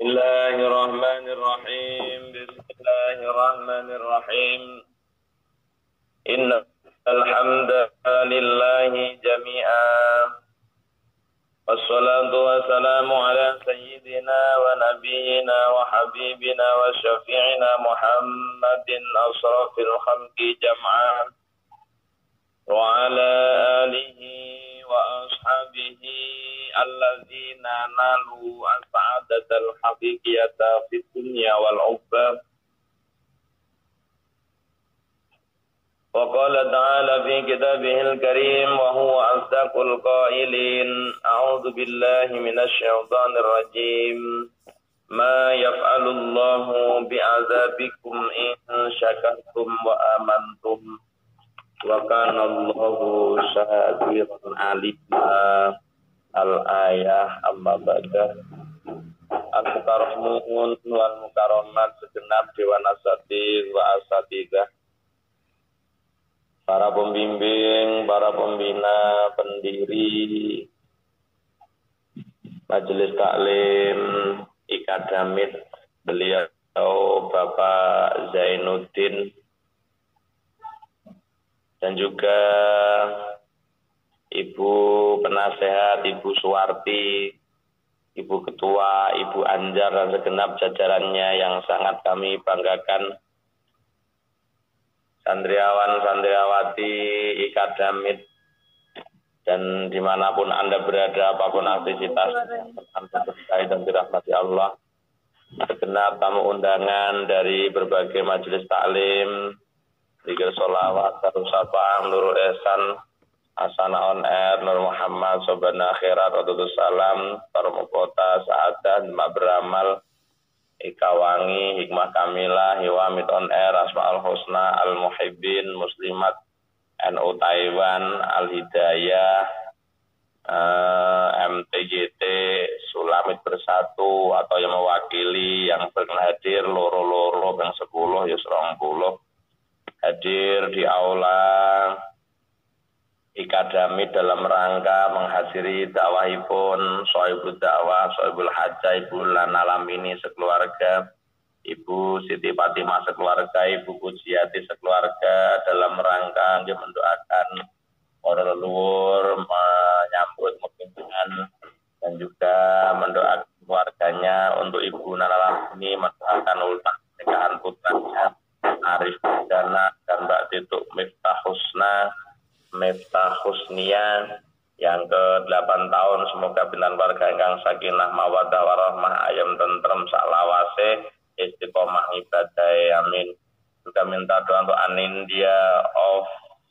Bismillahirrahmanirrahim. Bismillahirrahmanirrahim. Innal hamdalillahi jami'a. Wassalatu wassalamu ala sayyidina wa nabiyyina wa habibina wa syafi'ina Muhammadin asrafil khalqi jam'a wa ala alihi wa ashabihi alladzina nalu as-sa'adatal haqiqiyata fid dunya wal ukhra. Wa qala ta'ala fi kitabihil karim wa huwa asdaqul qailin. A'udzu billahi minasy syaithanir rajim. Ma yaf'alullahu bi'adzabikum in syakartum wa amantum. Wa kana Allahu syakiran alima. Al-ayah amma ba'da. Al-mukarramun wal mukarramat segenap dewan asatir wa asatidah, para pembimbing, para pembina, pendiri Majelis Taklim Ikadamit, beliau Bapak Zainuddin, dan juga Ibu Penasehat, Ibu Suwarti, Ibu Ketua, Ibu Anjar, dan segenap jajarannya yang sangat kami banggakan. Santriawan, santriawati, Ikadamit, dan dimanapun Anda berada, apapun aktivitas Anda berkait dan dirahmati Allah. Segenap tamu undangan dari berbagai majelis taklim, Zikir Sholawat, Darussalam, Nurul Ihsan, Asana on Air, Nur Muhammad, Sobana Akhirat, Radutus Salam, Tarmukota, Sa'adah, Mak Beramal, Ikawangi, Hikmah Kamilah, Hiwamid on Air, Asma'ul Husna, Al-Muhibbin, Muslimat, NU Taiwan, Al-Hidayah, MTGT, Sulamit Bersatu, atau yang mewakili, yang berhadir, loro-loro, yang 10, ya 20, hadir di aula Ikadamit dalam rangka menghadiri dakwahipun Sohibul Dakwah, Sohibul Hajjah, Ibu Lana Lamini sekeluarga, Ibu Siti Fatimah sekeluarga, Ibu Pujiati sekeluarga, dalam rangka mendoakan para leluhur, menyambut pemimpinan, dan juga mendoakan keluarganya untuk Ibu Nana Lamini, mendoakan ultah pernikahan putranya Arif Dana dan Mbak Tituk Miftah Husnia yang ke-8 tahun. Semoga bintang keluarga ingkang sakinah mawaddah warahmah, ayam tentrem saklawase, istiqomah ibadah, amin. Juga minta doa untuk Anindya of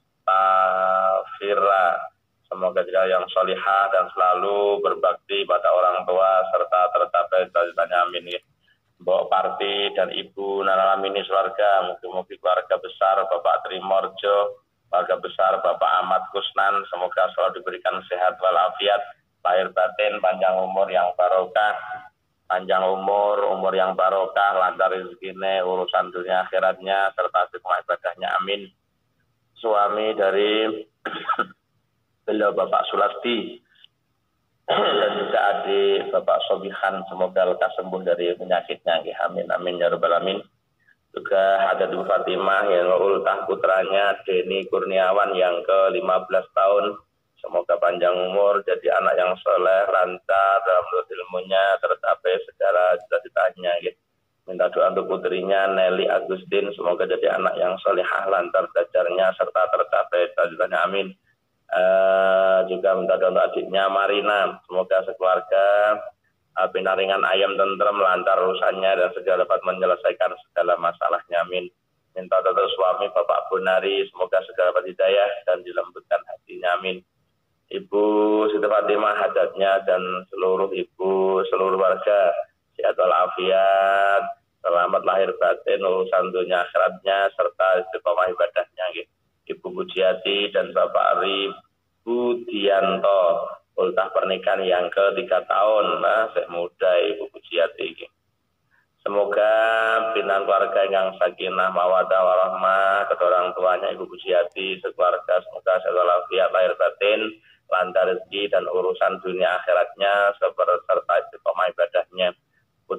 Tafira, semoga dia yang solihah dan selalu berbakti pada orang tua serta tercapai cita-citanya, amin. Mbok Parti dan Ibu Nana Lamini keluarga, mungkin keluarga besar Bapak Trimorjo, keluarga besar Bapak Ahmad Kusnan, semoga selalu diberikan sehat walafiat, lahir batin, panjang umur yang barokah, umur yang barokah, lancar rezekinya, urusan dunia akhiratnya, serta hikmah ibadahnya, amin. Suami dari beliau Bapak Sulasti, dan juga adik Bapak Sobihan, semoga lekas sembuh dari penyakitnya, amin, amin, ya rabbal alamin. Juga ada Ibu Fatimah yang ultah putranya Denny Kurniawan yang ke-15 tahun, semoga panjang umur, jadi anak yang soleh, lancar dalam ilmunya, tercapai segala cita-citanya, minta doa untuk putrinya Nelly Agustin, semoga jadi anak yang solehah, lancar belajarnya, serta tercapai cita-citanya, amin. Juga minta doa untuk adiknya Marina, semoga sekeluarga pinaringan ayam tentrem, lancar urusannya, dan segera dapat menyelesaikan segala masalahnya, amin. Minta doa untuk suami Bapak Bonari, semoga segera dapat hidayah dan dilembutkan hatinya, amin. Ibu Siti Fatimah hajatnya dan seluruh warga sehat walafiat, selamat lahir batin, urusan dunia akhiratnya, serta istiqomah ibadahnya, Ibu Pujiati dan Bapak Arif Budianto, ultah pernikahan yang ke-3 tahun, masih muda Ibu Pujiati. Semoga bintang keluarga yang sakinah mawaddah warahmah, kedua orang tuanya Ibu Pujiati sekeluarga, semoga sehat walafiat, lahir batin, lancar rezeki dan urusan dunia akhiratnya, serta istiqomah ibadahnya.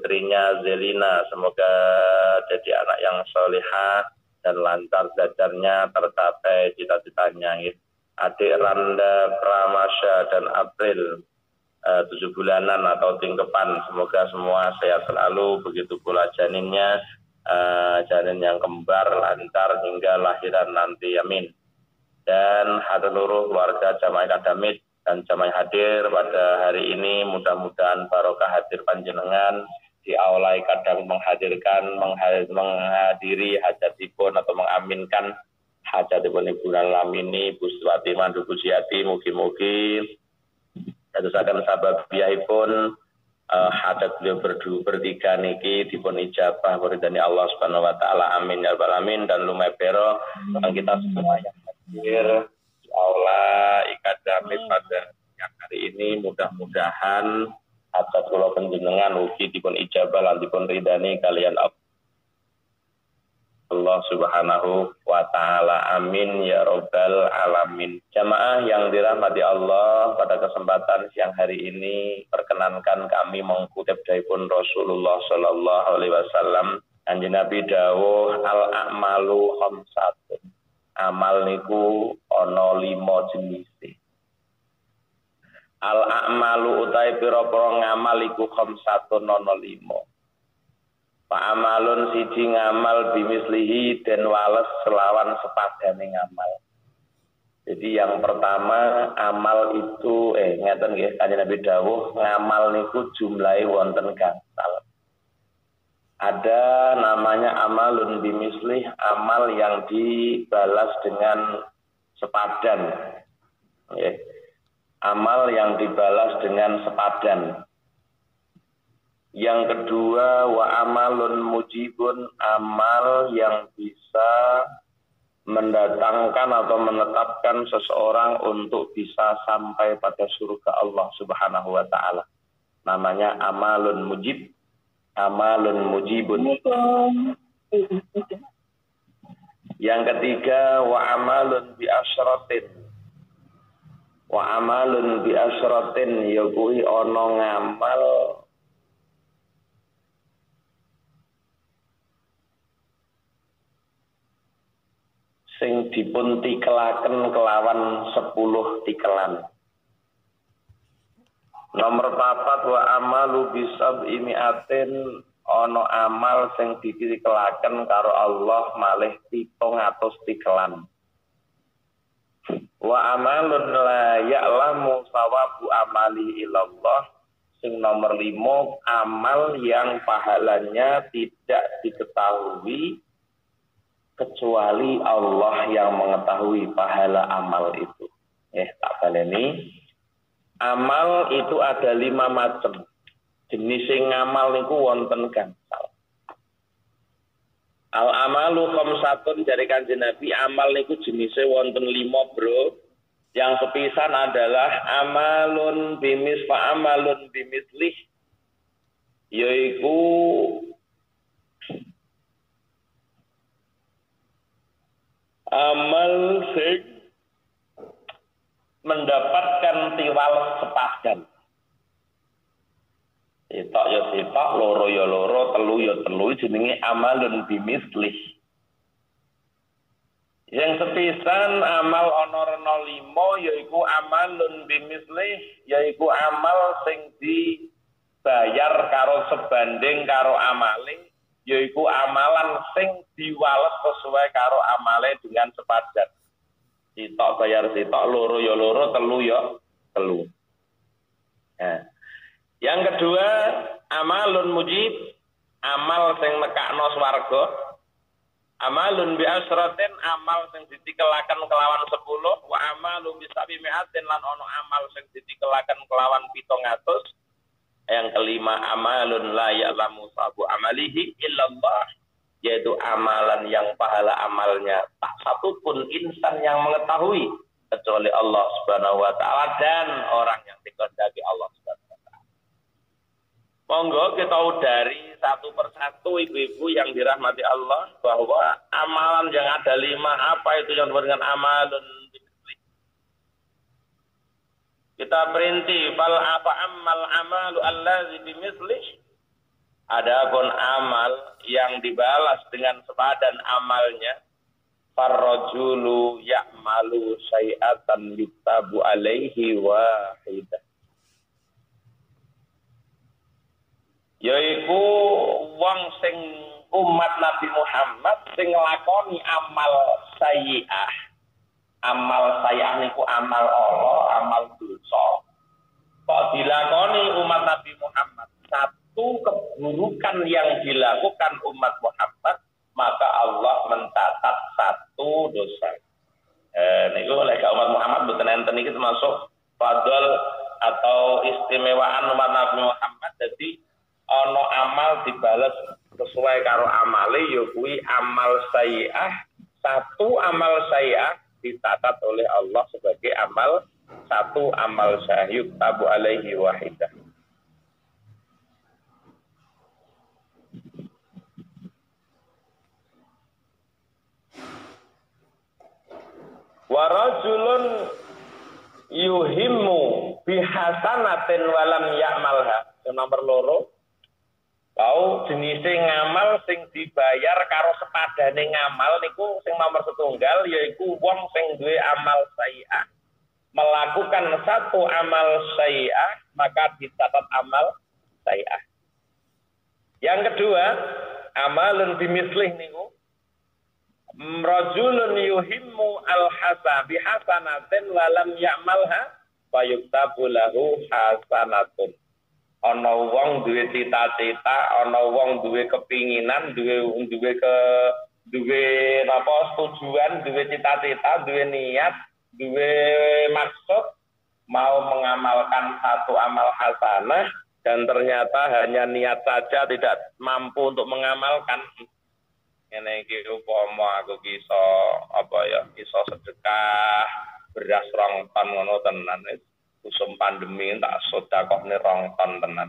putrinya Zelina, semoga jadi anak yang solihah dan lancar belajarnya, tercapai cita-citanya. Adik Randa Pramasya dan April 7 bulanan atau tingkepan, semoga semua sehat selalu, begitu pula janinnya, janin yang kembar lancar hingga lahiran nanti, amin. Dan seluruh keluarga jamaah akademik dan jamaah hadir pada hari ini, mudah-mudahan barokah hadir panjenengan di aula kadang menghadiri hajatipun atau mengaminkan hajatipun Ibu Lamini, Bu Suwati Mandu Busiati, mugi-mugi dadosaken sababiyahipun hajat beliau bertiga niki dipun ijabah ridhani Allah Subhanahu wa taala, amin ya rabbal alamin. Dan lumebero kita semua yang hadir di aula ikadamit pada yang hari ini, mudah-mudahan hajat kula panjenengan ugi dipun ijabah lan dipun ridhani kalian Allah Subhanahu wa taala, amin ya rabbal alamin. Jamaah yang dirahmati Allah, pada kesempatan siang hari ini perkenankan kami mengutip daripada Rasulullah sallallahu alaihi wasallam. Kanjeng Nabi dawuh, al a'malu khamsatun. Amal niku ana 5 jenis. Al a'malu utai pira-pira ngamal iku khamsatun ana 5. Amalun siji ngamal bimislihi dan wales selawan sepadane ngamal. Jadi yang pertama amal itu ngeten nggih Kanjeng Nabi dawuh ngamal niku jumlahe wonten gangsal. Ada namanya amalun bimislih, amal yang dibalas dengan sepadan. Amal yang dibalas dengan sepadan. Yang kedua, wa amalun mujibun, amal yang bisa mendatangkan atau menetapkan seseorang untuk bisa sampai pada surga Allah Subhanahu wa taala. Namanya amalun mujib, amalun mujibun. Yang ketiga, wa amalun bi asyratin. Wa amalun bi asyratin yakuwi ana ngamal sing dipun tikelaken kelawan 10 tikelan. Nomor 4, wa amalu bisab imiatin, ono amal sing ditikelaken karo Allah malih 700 tikelan. Wa amalun la ya'lamu sawabu amali ilallah, sing nomor 5, amal yang pahalanya tidak diketahui kecuali Allah yang mengetahui pahala amal itu. Tak baleni. Amal itu ada 5 macam. Jenis ngamal niku wonten gangsal. Al amalu khamsatun dari Kanjeng Nabi, amal niku jenisnya wonten 5, bro. Yang sepisan adalah amalun bimis fa amalun bimislih, yaiku amal sing mendapatkan tiwal sepadan. Sitok ya sitok, loro ya loro, telu ya telu, jenenge amalun bimislih. Yang sepisan amal ana 5 yaiku amalun bimislih, yaiku amal sing dibayar karo sebanding karo amale, yaiku amalan sing diwales sesuai karo amale dengan sepadan. Sitok bayar sitok, loro ya loro, telu ya telu. Nah, yang kedua, amalun mujib, amal sing nekakno swarga. Amalun bi asratin, amal sing ditikelaken kelawan 10, wa amalu bi sabi mi'atin, lan ono amal sing ditikelaken kelawan 700. Yang kelima, amalun la ya'lamu sabu amalihi illallah, yaitu amalan yang pahala amalnya tak satu pun insan yang mengetahui kecuali Allah Subhanahu wa taala dan orang yang dikehendaki Allah Subhanahu wa taala. Monggo kita udari satu persatu ibu-ibu yang dirahmati Allah bahwa amalan yang ada 5 apa itu yang disebut dengan amalun. Kita perinci fal apa amal amalu allazi bimislih, Adapun amal yang dibalas dengan sepadan amalnya, farrajulu ya'malu syai'atan yuktabu alaihi wahidah. Yaiku wong sing umat Nabi Muhammad sing nglakoni amal sayyi'ah. Amal sayyi'ah niku amal Allah, amal dosa. Kok dilakoni umat Nabi Muhammad satu keburukan yang dilakukan umat Muhammad, maka Allah mencatat satu dosa. Niku lek umat Muhammad mboten enten iki termasuk fadl atau istimewaan umat Nabi Muhammad. Jadi ana amal dibalas sesuai karo amale ya kuwi amal sayyi'ah. Satu amal sayyi'ah dicatat oleh Allah sebagai amal satu amal sayyi'ah tabu alaihi wahidah. Wa rajulun yuhimmu bihasanatin walam ya'malha. Yang nomor loro, kau jenisnya ngamal sing dibayar karo sepadane ngamal niku sing nomor setunggal yaiku wong sing duwe amal sayyi'ah. Melakukan satu amal sayyi'ah maka dicatat amal sayyi'ah. Yang kedua, amalun bimislih niku rajulun yuhimmu al-hasa bihasanatin walam ya'malha fayuktabu lahu hasanatun. Ana wong duwe cita-cita, ana wong duwe kepinginan, duwe tujuan, duwe cita-cita, duwe niat, duwe maksud mau mengamalkan satu amal hasanah dan ternyata hanya niat saja tidak mampu untuk mengamalkan. Ngene iki upama aku iso sedekah beras 2 ton ngono tenan usum pandemi tak sedekahne 2 ton tenan.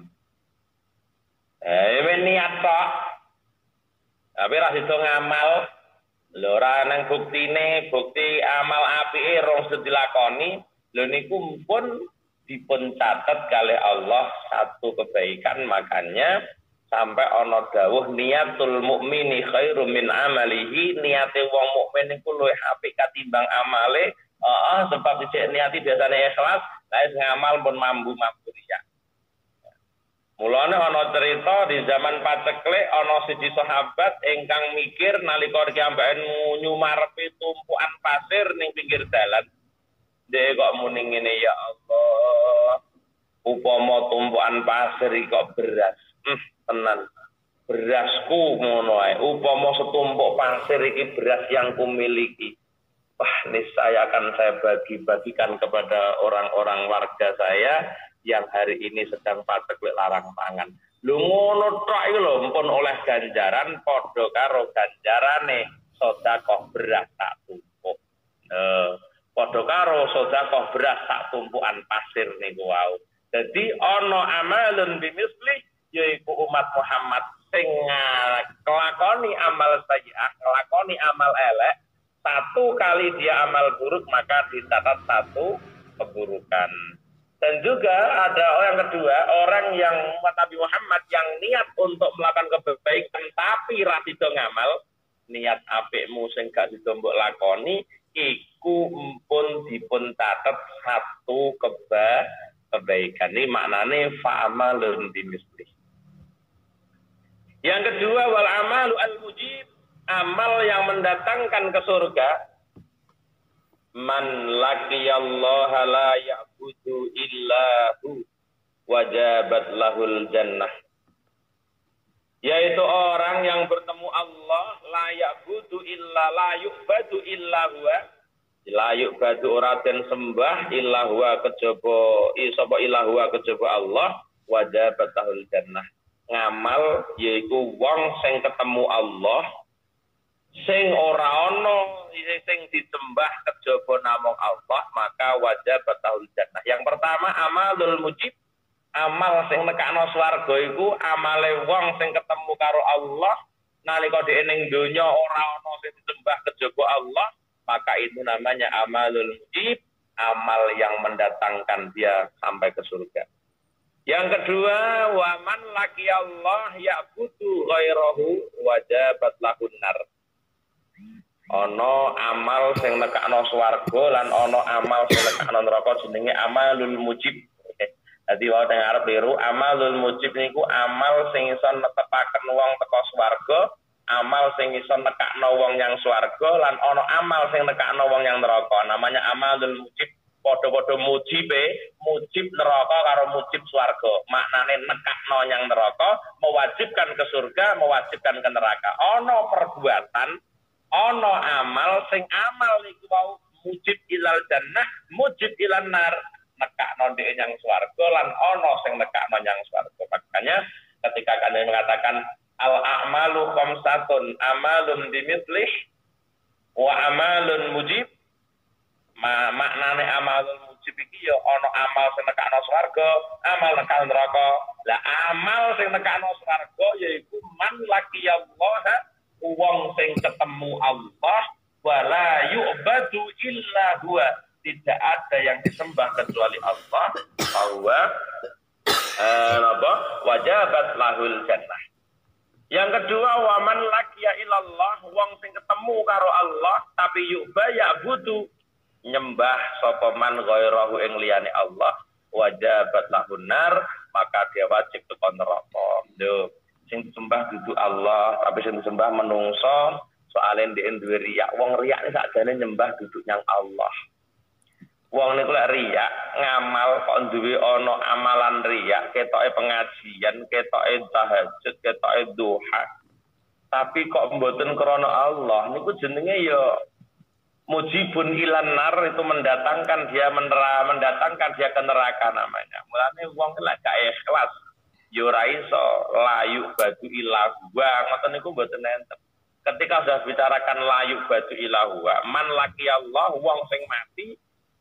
Niat tok. Tapi ra iso ngamal. Lho ora nang bukti amal apike rong dilakoni, lho niku pun dipun catet kalih Allah satu kebaikan. Makanya sampai ana dawuh niatul mukmini khairum min amalihi, niate wong mukmin iku luwih apik katimbang amale. Sebab dicek niati biasane ikhlas, lae ngamal pun mambu riya. Mulane ana cerita di zaman paceklik ana siji sahabat ingkang mikir nalika kiambaken nyumarepe tumpukan pasir ning pinggir dalan. Dhek kok muni ngene, ya Allah, upama tumpukan pasir iki kok beras. Tenan berasku ngono ae, upama setumpuk pasir iki beras yang kumiliki, wah niscaya akan saya bagi-bagikan kepada orang-orang warga saya yang hari ini sedang paceklik larang pangan. Lho ngono tok iki lho mpun oleh ganjaran padha karo ganjarane sedekah beras sak tumpuk. Padha karo sedekah beras sak tumpukan pasir niku wau. Dadi ana amalun bimisli yaiku umat Muhammad sing nglakoni amal sayyi'ah, nglakoni amal elek, satu kali dia amal buruk maka dicatat satu keburukan. Dan juga ada orang kedua, orang yang umat Nabi Muhammad yang niat untuk melakukan kebaikan tapi ra sida ngamal, niat apikmu sing gak sida mbok lakoni iku pun dipun catet satu kebaikan. Ini maknane fa'amalun bimisli. Yang kedua, wal amalu al-mujib, amal yang mendatangkan ke surga. Man laqiyallaha la ya'budu illahu wajabat lahul jannah. Yaitu orang yang bertemu Allah la ya'budu illa la yu'badu illa huwa. La yu'badu ora den sembah illa huwa kejaba sapa illa huwa kejaba Allah wajabat lahul jannah. Ngamal yaiku wong sing ketemu Allah sing ora ana sing disembah kejaba namung Allah, maka wajib batahul jannah. Yang pertama amalul mujib, amal sing nekakno swarga iku amale wong sing ketemu karo Allah nalika dhewe ning donya ora ana sing disembah kejaba Allah, maka itu namanya amalul mujib, amal yang mendatangkan dia sampai ke surga. Yang kedua, waman laqiyallah ya'budu ghairahu wajabat lahun nar. Ono amal sing nekakno swarga lan ono amal sing nekakno neraka jenenge amalul mujib. Dadi wae teng arep liru, amalul mujib niku amal sing iso netepaken wong teko swarga, amal sing iso nekakno wong yang swarga lan ono amal sing nekakno wong yang neraka. Namanya amalul mujib. Podo-podo mujib neraka karo mujib swarga. Maknane nekakno yang neraka, mewajibkan ke surga, mewajibkan ke neraka. Ono perbuatan, ono amal sing amal niku wau mujib ilal jannah, mujib ilal nar. Nekakno dhek yang swarga lan ono sing nekakno yang swarga. Makanya ketika kalian mengatakan al a'malu khamsatun, amalun bimislih wa amalun mujib, maknane amalul mujib iki ya ana amal sing nekakno swarga, amal nekakno neraka. Lah amal sing nekakno swarga yaiku man laqiyallaha, wong sing ketemu Allah, wala yu'badu illa huwa, tidak ada yang disembah kecuali Allah, bahwa wajabat lahul jannah. Yang kedua, waman laqiya ilallah, wong sing ketemu karo Allah tapi yu'ba ya'budu, nyembah sapa man ghairahu ing liyane Allah, wajabat lahun nar, maka dia wajib teko neraka. Lho, sing disembah dudu Allah, tapi sing disembah menungso, soalnya ndek duwe riya. Wong riya iki sakjane nyembah dudu yang Allah. Wong niku lek riya ngamal kok duwe ana amalan riya, ketoke pengajian, ketoke tahajud, ketoke duha. Tapi kok mboten krana Allah, niku jenenge ya mujibun ilan nar, itu mendatangkan dia mendatangkan dia ke neraka namanya. Mulane wong lek gak ikhlas ya ora iso layu batu ilahu ngoten niku mboten enten. Ketika sudah bicarakan layu batu ilahu, man laqiyallah, wong sing mati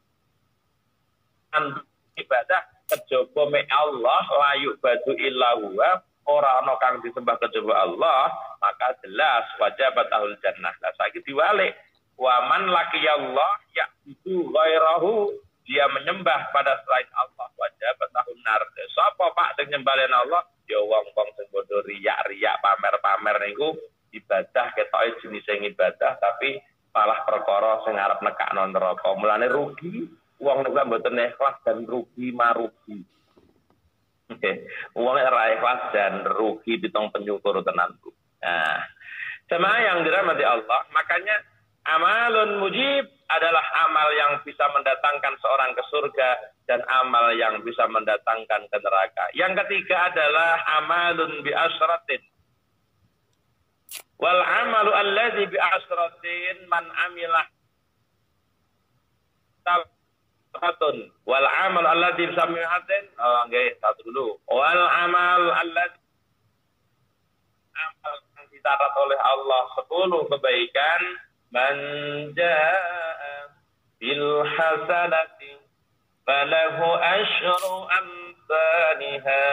ibadah kejaba me Allah, layu batu ilahu, ora ana kang disembah kejaba Allah, maka jelas wajabat ahul jannah. Lah saiki diwalik, wa man laqiyallah ya'budu ghairahu, dia menyembah pada selain Allah, wajabat ahun nar. Sapa Pak sing nyembalen Allah? Ya wong-wong sing bodho riya-riya, pamer-pamer niku ibadah ketoke jenis sing ibadah tapi malah perkara sing arep nekakno neraka. Mulane rugi wong nek mboten ikhlas dan rugi marugi. Oke, wong ora ikhlas dan rugi ditong penyukur tenan. Nah, jemaah yang dirahmati Allah, makanya amalun mujib adalah amal yang bisa mendatangkan seorang ke surga dan amal yang bisa mendatangkan ke neraka. Yang ketiga adalah amalun bi asratin. Wal amalu alladzi bi asratin man amilah satun wal amal alladzi bi sami'atin. Oh nggih, satu dulu. Wal amal alladzi, amal yang dicatat oleh Allah 10 kebaikan. Man jaa bil hasanati falahu asyru amsalha.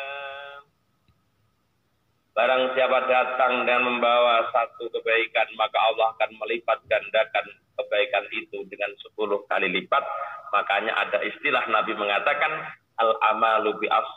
Barang siapa datang dan membawa satu kebaikan, maka Allah akan melipat gandakan kebaikan itu dengan 10 kali lipat. Makanya ada istilah Nabi mengatakan al-amalu bi'as,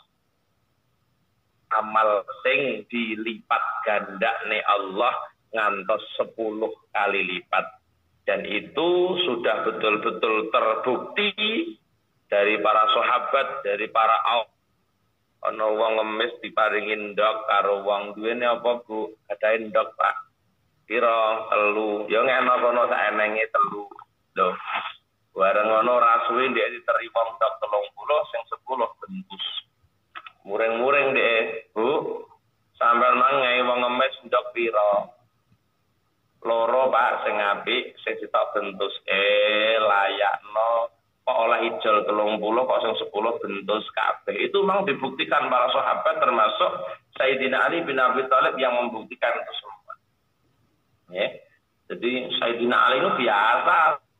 amal sing dilipat gandane Allah ngantos 10 kali lipat. Dan itu sudah betul-betul terbukti dari para sahabat, dari para ana wong ngemis diparingi ndok karo wong duwene apa Bu? Gadahe ndok Pak. Pira? 3. Ya ngene kono sak enenge 3. Lho. Bareng ngono ora suwe ndek diterima ndok 30 sing 10 bentus. Muring-muring ndek, Bu. Sampeyan mangai wong ngemis ndok pira? 2 Pak sing apik, sing sitok bentus. Layakno kok oleh ijol 30 kok sing 10 bentus kabeh. Itu memang dibuktikan para sahabat, termasuk Sayyidina Ali bin Abi Thalib yang membuktikan itu semua. Ya. Jadi Sayyidina Ali itu biasa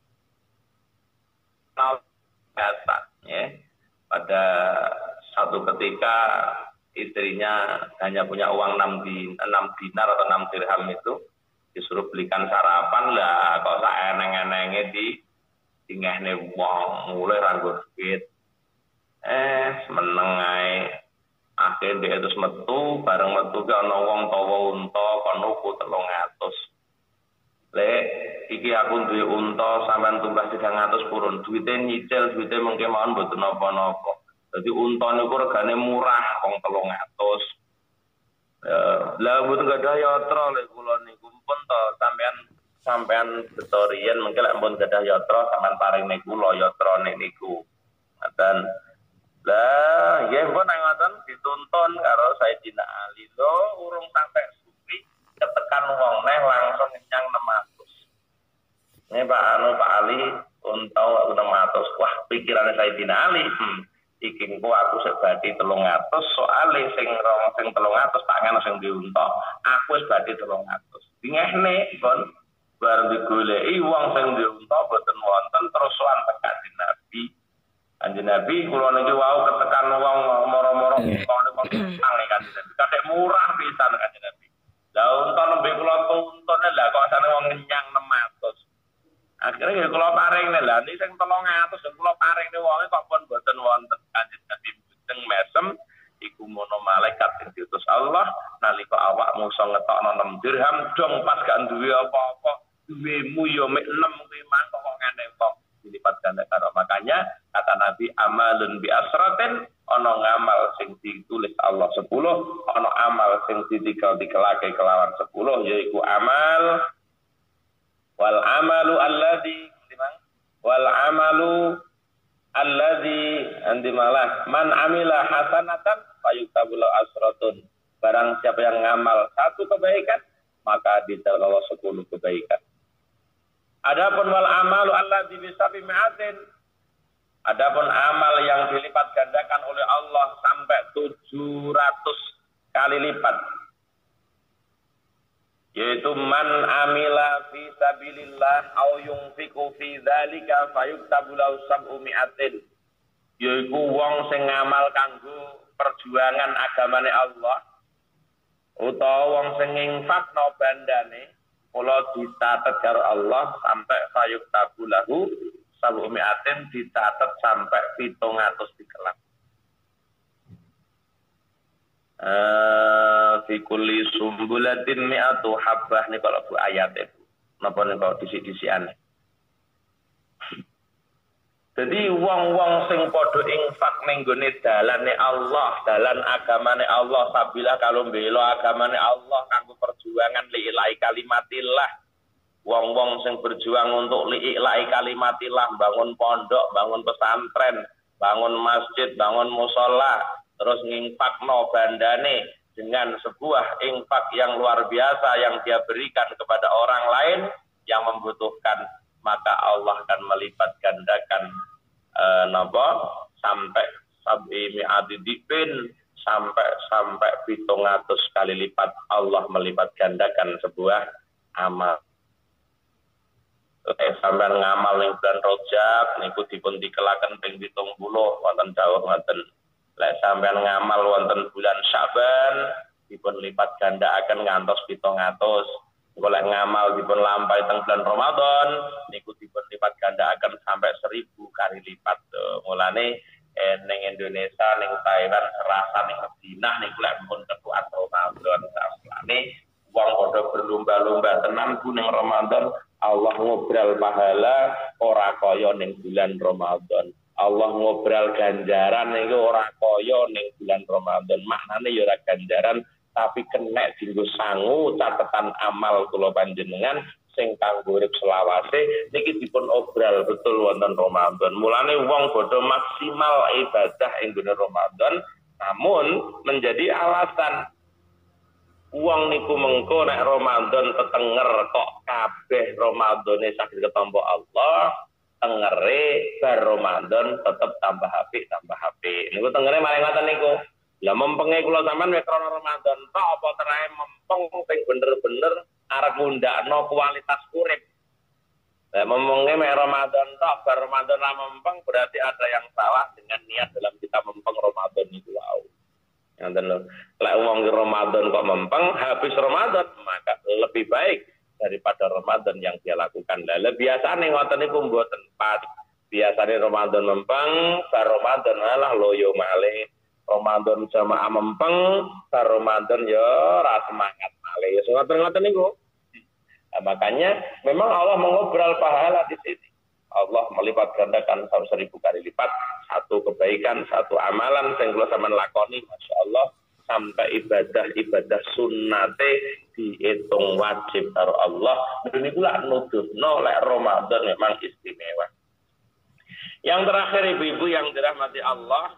ya. Pada satu ketika istrinya hanya punya uang 6 dinar atau 6 dirham itu, disuruh belikan sarapan lah kok sak eneng-enenge di ngehne wong mulai ranggo duit. meneng ae. Akhirnya dia terus metu, bareng metu ke ana wong tawa unta kon nuku 300. Lek iki aku duwe unta sampean tumbas 300 purun. Duwite nyicil, duwite mengke mawon mboten napa-napa. Dadi unta niku regane murah wong 300. Lah mboten gadah yatra lek kula niku pun to sampean betorian mengke lek pun gadah yatra sampean paring kula yatra niku. Ngoten. Lah, nggih pun ngoten dituntun karo Sayyidina Ali lho urung sampai suwi ketekan wong neh langsung nyang 600. Ini Pak Ali untuk 600. Wah, pikirane Sayyidina Ali. Iki engko aku sik badhe 300 soale sing 300 tangan sing diuntok. Aku wis badhe 300. Dingehne kon bar digoleki wong sing diuntok boten wonten terus sowan tekan Nabi. Kanjeng Nabi kula niki wau ketekan wong moro-moro kene kok sange Kanjeng Nabi. Kadek murah pisan Kanjeng Nabi. Lah unta nembe kula tuntune lah kok asane wong nyang 600. Akhirnya kula paringne lah niki sing 300 sing kula paringne wonge kok pun boten wonten Kanjeng Nabi mujeng mesem iku mono malaikat sing diutus Allah nalika awakmu iso ngetokno 6 dirham dong pas gak duwe apa-apa duwemu yo mek 6 kuwi mangkok kok ngene kok dilipat ganda karo makanya kata Nabi amalun bi asratin ana ngamal sing ditulis Allah 10 ana amal sing dikelake kelawan 10 yaiku amal wal amalu alladzi andimalah man amila hasanatan fayuktabul asratun barang siapa yang ngamal satu kebaikan maka diterima 10 kebaikan. Adapun wal amalu alladzi bisabi mi'atin. Adapun amal yang dilipat gandakan oleh Allah sampai 700 kali lipat. Yaitu man amila fi sabilillah au yunfiqu fi dzalika fayuktabu lahu sab'u mi'atin. Yaiku wong sing ngamal kanggo perjuangan agamane Allah utawa wong sing infakno bandane kula dicatet karo Allah sampai fayuk tabulahu sabu miatin dicatet sampai 700 dikelak. Fi kulli sumbulatin mi'atu habbah nih kalau bu ayat itu. Napa nih kalau disi-disiane. Jadi wong-wong sing padha infak ning gone dalane Allah, dalan agamane Allah, sabilah kalau mbela agamane Allah kanggo perjuangan li'ilai kalimatillah. Wong-wong sing berjuang untuk li'ilai kalimatillah, bangun pondok, bangun pesantren, bangun masjid, bangun musala, terus nginfakno bandane dengan sebuah infak yang luar biasa yang dia berikan kepada orang lain yang membutuhkan, maka Allah akan melipat gandakan sampai sabi mi'ati dipin sampai 700 kali lipat Allah melipat gandakan sebuah amal. Sampai ngamal ning bulan Rajab niku dipun dikelaken ping 70 wonten dawuh ngoten. Lek sampean ngamal wonten bulan Syaban dipun lipat gandakaken ngantos 700. Golek ngamal dipun lampahi teng bulan Ramadan niku dipun lipat gandakaken sampai 1000 kali lipat. Mulane ning Indonesia, ning Thailand, serasa ning Madinah niku lek pun ketuan Ramadan saklane wong padha berlomba-lomba tenan ku ning Ramadan Allah ngobral pahala ora kaya ning bulan Ramadan. Allah ngobral ganjaran niku ora kaya ning bulan Ramadan. Maknane ya ora ganjaran tapi kena dinggo sangu catatan amal kula panjenengan sing kanggo urip selawase niki dipun obral betul wonten Ramadan. Mulane wong bodho maksimal ibadah ing dina Ramadan namun menjadi alasan wong niku mengko nek Ramadan tetenger kok kabeh Ramadane saged ketampa Allah tengere bar Ramadan tetep tambah apik niku tengere maring ngoten niku. Lah mempenge kula sampean wis krana Ramadan tok apa terae mempeng sing bener-bener arep ngundakno kualitas urip. Lah mempenge mek Ramadan tok bar Ramadan ra mempeng berarti ada yang salah dengan niat dalam kita mempeng Ramadan itu wae. Ngoten lho. Lek wong Ramadan kok mempeng habis Ramadan maka lebih baik daripada Ramadan yang dia lakukan. Lah biasane ngoten niku mboten pas. Biasanya Ramadan mempeng, bar Ramadan malah loyo malih. Ramadan jamaah mempeng, bar Ramadan yo ora semangat malih. Ya ngoten-ngoten niku. Nah, makanya memang Allah mengobrol pahala di sini. Allah melipat gandakan 1000 kali lipat satu kebaikan, satu amalan sing kula sampeyan lakoni, Masya Allah, sampai ibadah sunnate dihitung wajib karo Allah. Niku lak nuduhno lek Ramadan memang istimewa. Yang terakhir ibu-ibu yang dirahmati Allah,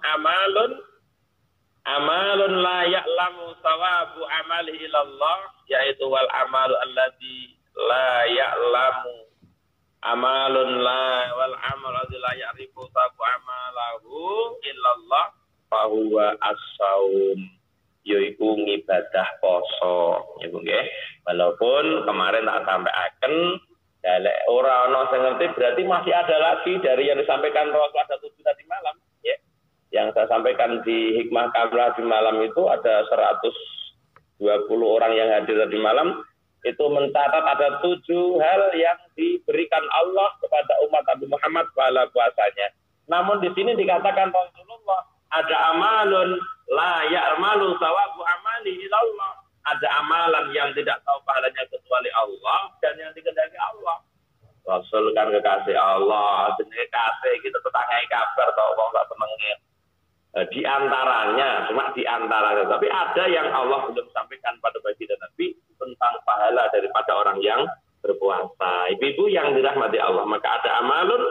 amalun la ya'lamu thawabu amalihi ilallah, yaitu wal amalu alladzi la ya'lamu amalun la wal amal alladzi la ya'rifu thawabu amalahu illallah fahuwa as-saum, yaitu ibadah poso. Ibu nggih, walaupun kemarin tak sampaikan dalek ora ana sing ngerti, berarti masih ada lagi dari yang disampaikan Rasulullah 7 tadi malam, ya. Yang saya sampaikan di Hikmah Kamlah di malam itu ada 120 orang yang hadir tadi malam, itu mencatat ada 7 hal yang diberikan Allah kepada umat Nabi Muhammad pahala puasanya. Namun di sini dikatakan Rasulullah ada amalun la ya'malu thawabu amali ilallah. Ada amalan yang tidak tahu pahalanya kecuali Allah dan yang dikehendaki Allah. Rasul kan kekasih Allah, jenenge kasih kita tetangai kabar tau wong sak senenge. Di antaranya, cuma di antaranya, tapi ada yang Allah belum sampaikan pada baginda Nabi tentang pahala daripada orang yang berpuasa. Ibu-ibu yang dirahmati Allah, maka ada amalun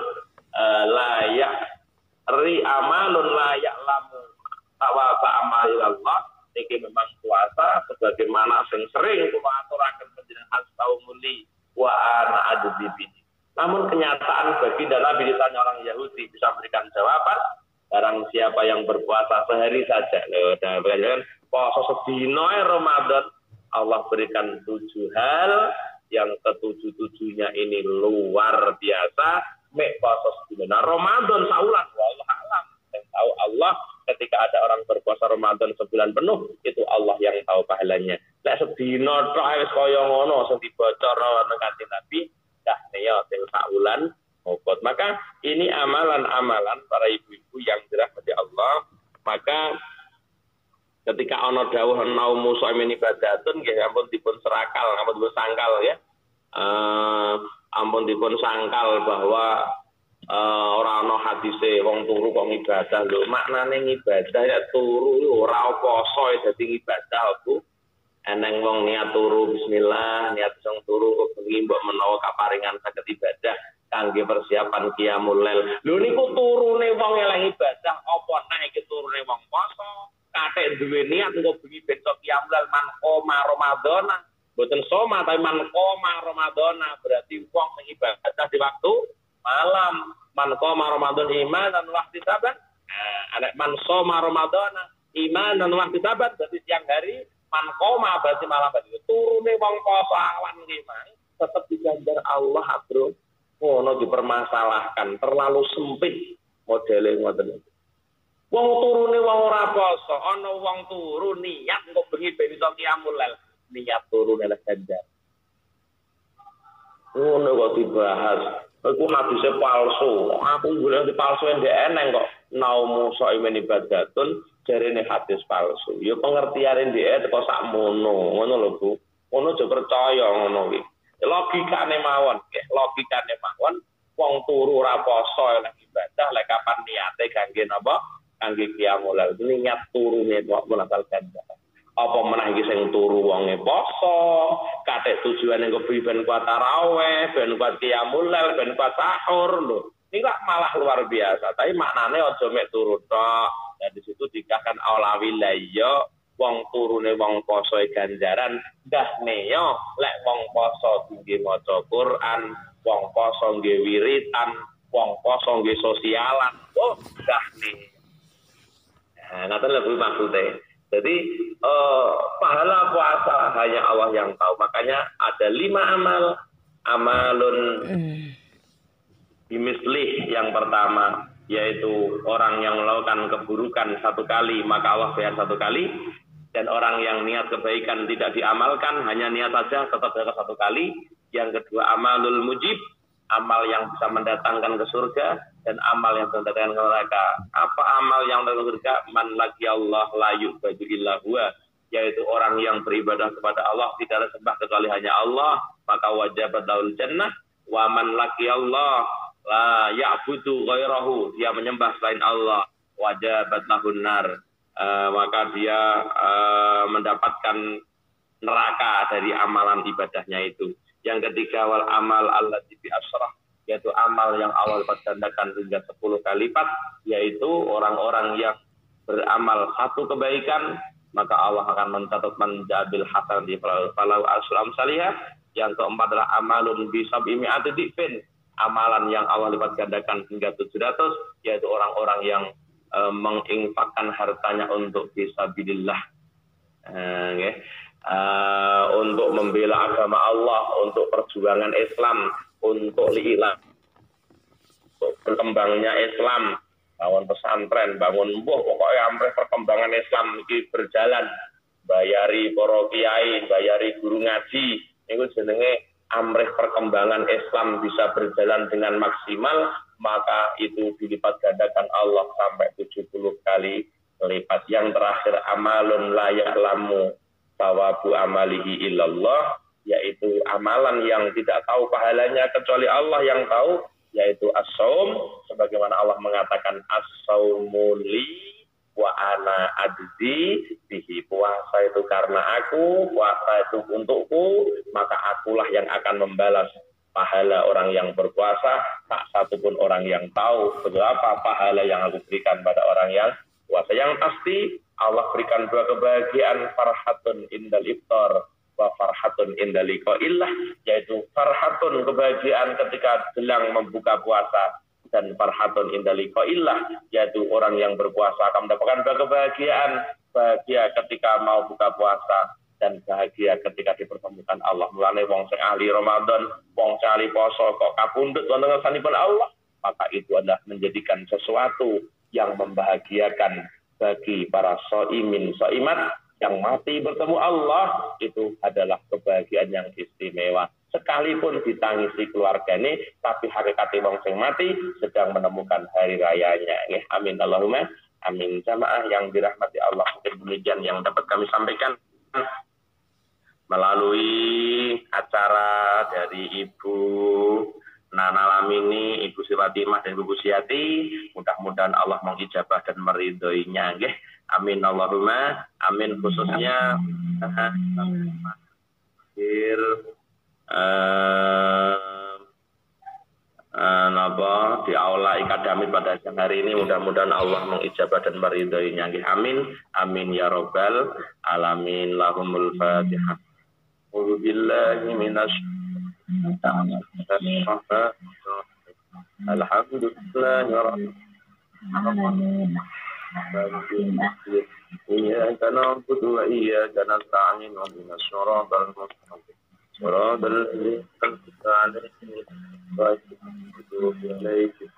amalun la ya'lamu tawaba amalillah. Niki memang puasa sebagaimana sing sering kula aturaken panjenengan astaumuli wa ana adzibi. Namun kenyataan baginda Nabi ditanya orang Yahudi bisa berikan jawaban, barang siapa yang berpuasa sehari saja. Loh, dan puasa sedina Ramadan Allah berikan 7 hal yang ke-7-7-nya ini luar biasa. Mek puasa sedina Ramadan saulan wallahu alam. Yang tahu Allah ketika ada orang berpuasa Ramadan sebulan penuh, itu Allah yang tahu pahalanya. Nek sedina tok wis kaya ngono sing dibocor nang Kanjeng Nabi, dah ya sing saulan mokot. Maka ini amalan-amalan para ibu-ibu yang dirahmati Allah. Maka ketika ana dawuh naumu shaimin ibadatun nggih ampun dipun serakal, ampun dipun sangkal ya. Ampun dipun sangkal bahwa ora ana hadise wong turu kok ibadah lho. Maknane ibadah ya turu ora poso dadi ibadah aku. Eneng wong niat turu bismillah, niat sing turu kok bengi mbok menawa kaparingan saged ibadah kangge persiapan qiyamul lail. Lho niku turune wong eleng ibadah apa nek iki turune wong poso? Kathek duwe niat engko bengi besok qiyamul lail man qoma Ramadhana. Mboten soma tapi man qoma Ramadhana, berarti wong sing ibadah di waktu malam. Man qoma Ramadan imanan wa ihtisaban. Anak man shoma Ramadhana imanan wa ihtisaban, berarti siang hari. Man qoma berarti malam hari. Turune wong poso awan nggih tetep diganjar Allah, Bro. Ngono dipermasalahkan, terlalu sempit modele ngoten. Wong turune wong ora poso, ana wong turu niat engko bengi ben iso qiyamul lail, niat turune lek ganjar. Ngono kok dibahas. Aku hadise palsu. Aku golek di palsu ndek eneng kok. Naumu shaimin ibadatun jarene hadis palsu. Ya pengertiane ndek teko sakmono. Ngono lho, Bu. Ngono aja percaya ngono iki. Logikane mawon, nggih. Logikane mawon wong turu ora poso lek ibadah lek kapan niate kangge napa? Kangge qiyamul lail. Niat turune kok menasal ganjar. Apa menah iki sing turu wonge poso, kathek tujuane engko ben kuat tarawih, ben kuat qiyamul lail, ben kuat sahur lho. Ini malah luar biasa. Tapi maknane aja mek turu tok. Dan di situ dikatakan aulawi layya wong turune wong poso ganjaran, ndahne yo lek wong poso nggih maca Quran, wong poso nggih wiritan, wong poso nggih sosialan. Oh, ndahne. Nah, ngoten lho maksudnya. Jadi pahala puasa hanya Allah yang tahu. Makanya ada 5 amal. Amalun bimislih yang pertama, yaitu orang yang melakukan keburukan 1 kali maka Allah bayar 1 kali. Dan orang yang niat kebaikan tidak diamalkan, hanya niat saja tetap dapat 1 kali. Yang kedua amalul mujib, amal yang bisa mendatangkan ke surga dan amal yang mendatangkan ke neraka. Apa amal yang mendatangkan ke surga? Man laqiyallah la yu'badu illa huwa, yaitu orang yang beribadah kepada Allah tidak ada sembah kecuali hanya Allah, maka wajabat lahul jannah. Wa man laqiyallah la ya'budu ghairahu, dia menyembah selain Allah, wajabat lahun nar, maka dia mendapatkan neraka dari amalan ibadahnya itu. Yang ketiga, wal amal allati bi asrah, yaitu amal yang Allah lipat gandakan hingga 10 kali lipat, yaitu orang-orang yang beramal satu kebaikan maka Allah akan mencatat menjabil hasan di falau aslam salihah. Yang keempat adalah amalun bi sab'i mi'ati dhifin, amalan yang Allah lipat gandakan hingga 700, yaitu orang-orang yang menginfakkan hartanya untuk fisabilillah, untuk membela agama Allah, untuk perjuangan Islam, untuk li'ilah, untuk berkembangnya Islam, bangun pesantren, bangun pokoknya sampai perkembangan Islam ini berjalan, bayari para kiai, bayari guru ngaji, itu jenenge amrih perkembangan Islam bisa berjalan dengan maksimal, maka itu dilipat gandakan Allah sampai 70 kali lipat. Yang terakhir, amalun la ya'lamu thawabu amalihi illallah, yaitu amalan yang tidak tahu pahalanya kecuali Allah yang tahu, yaitu as-saum, sebagaimana Allah mengatakan as-saumu li wa ana adzi bihi, puasa itu karena aku, puasa itu untukku, maka akulah yang akan membalas pahala orang yang berpuasa. Tak satupun orang yang tahu berapa pahala yang aku berikan pada orang yang puasa. Yang pasti Allah berikan dua kebahagiaan, farhatun indal iftar wa farhatun indal liqa'illah, yaitu farhatun kebahagiaan ketika jelang membuka puasa, dan farhatun indal liqa'illah, yaitu orang yang berpuasa akan mendapatkan dua kebahagiaan, bahagia ketika mau buka puasa dan bahagia ketika dipertemukan Allah. Mulane wong sing ahli Ramadan, wong sing ahli poso kok kapundhut wonten ngarsanipun Allah, maka itu adalah menjadikan sesuatu yang membahagiakan bagi para shaimin shaimat yang mati bertemu Allah. Itu adalah kebahagiaan yang istimewa. Sekalipun ditangisi keluarganya, tapi hakikatnya wong sing mati sedang menemukan hari rayanya. Amin Allahumma amin. Jamaah yang dirahmati Allah, demikian yang dapat kami sampaikan melalui acara dari Ibu Nana Lamini, Ibu Sifatimah dan Ibu Siati. Mudah-mudahan Allah mengijabah dan meridhoinya. Amin Allahumma amin. Khususnya di aula Ikadamit pada siang hari ini, mudah-mudahan Allah mengijabah dan meridhoinya. Amin amin ya rabbal alamin. Lahumul Fatihah. Billahi minasyaitonir Alhamdulillahirabbil alamin. Iyyaka na'budu wa iyyaka nasta'in. Ihdinas siratal mustaqim. Siratal ladzina an'amta 'alaihim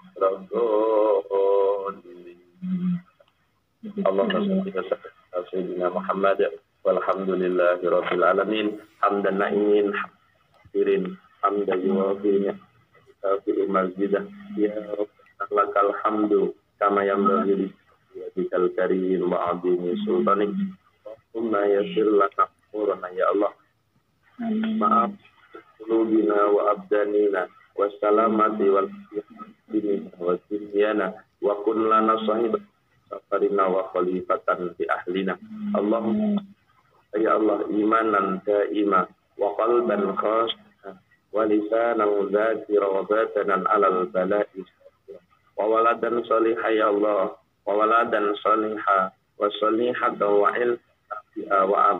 Allahumma shalli ala sayyidina Muhammad walhamdulillahirabbil alamin. Hamdan na'imin hadirin hamdan yuwafi'u masjidah ya rabbana lakal hamdu kama yanbaghi bikal karim wa 'azimi sultanik. Allahumma yassir lana umurana ya Allah. Maaf qulubina wa abdanina wassalamati wal dini wa dunyana wa kun lana sahiban safarina wa khalifatan fi ahlina. Allahumma ya Allah imanan daima wa qalban khashi'an wa lisanan dzakira wa batanan 'alal bala'i wa waladan salihah ya Allah wa waladan salihah wa salihatan wa ilma wa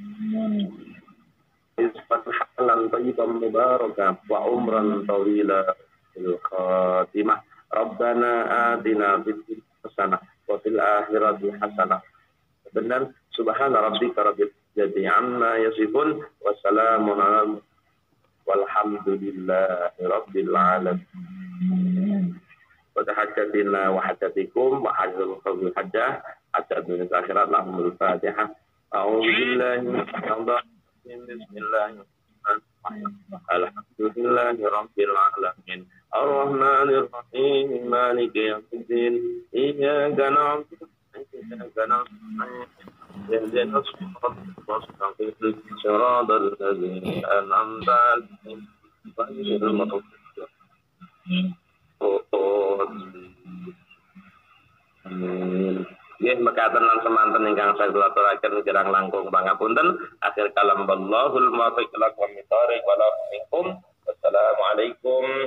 rizqan halalan thayyiban mubarakan wa umran tawila fil khatimah. Rabbana atina fid dunya hasanah wa fil akhirati hasanah. Benar, subhana rabbika rabbil izzati amma yasifun wa salamun alal walhamdulillahi rabbil alamin. Wa tahajjatina wa hajjatikum wa hajjul qawli hajjah hatta dunia akhirat. Lahumul Fatihah. A'udzu billahi minasyaitonir rajim. Bismillahirrahmanirrahim. Alhamdulillahirabbil alamin. Ar-Rahmanir Rahim. Maliki yaumiddin. Iyyaka na'budu wa iyyaka nasta'in. Ihdinas siratal mustaqim. Shiratal ladzina an'amta 'alaihim ghairil maghdubi 'alaihim. Nggih mekaten lan semanten ingkang saged aturaken kirang langkung pangapunten. Akhir kalam wallahul muwaffiq ila aqwamit thoriq wa la minkum. Wassalamualaikum